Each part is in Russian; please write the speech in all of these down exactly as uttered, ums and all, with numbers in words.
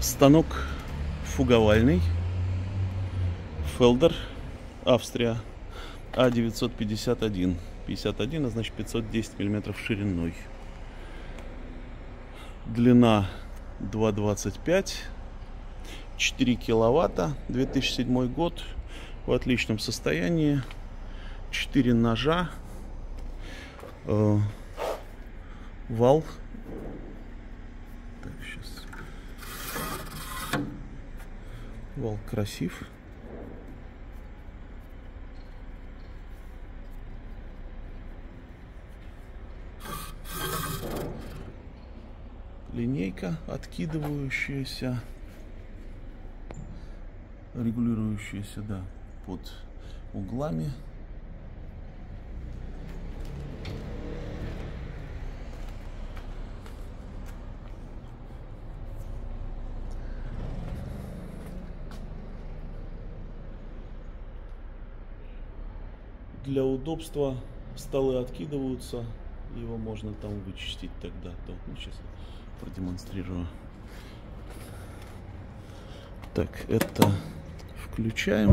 Станок фуговальный, Felder, Австрия, А девятьсот пятьдесят один. пятьдесят один, а значит пятьсот десять миллиметров шириной. Длина два двадцать пять, четыре киловатта, две тысячи седьмой год, в отличном состоянии, четыре ножа, э, вал. Так, сейчас. Вал красив. Линейка откидывающаяся, регулирующаяся, да, под углами. Для удобства столы откидываются, его можно там вычистить тогда. То, ну, сейчас я продемонстрирую. Так, это включаем.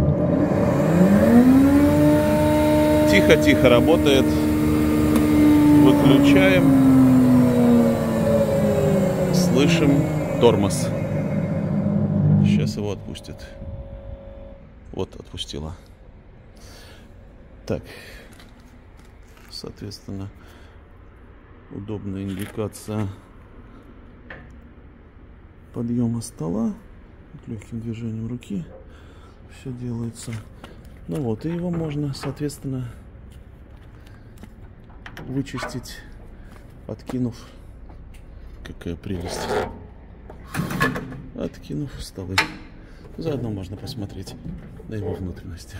Тихо-тихо работает. Выключаем. Слышим тормоз. Сейчас его отпустит. Вот, отпустила. Так, соответственно, удобная индикация подъема стола. Легким движением руки все делается. Ну вот, и его можно, соответственно, вычистить, откинув. Какая прелесть. Откинув столы. Заодно можно посмотреть на его внутренности.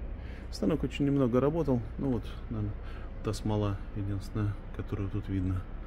Станок очень немного работал. Ну вот, наверное, та смола единственная, которую тут видно.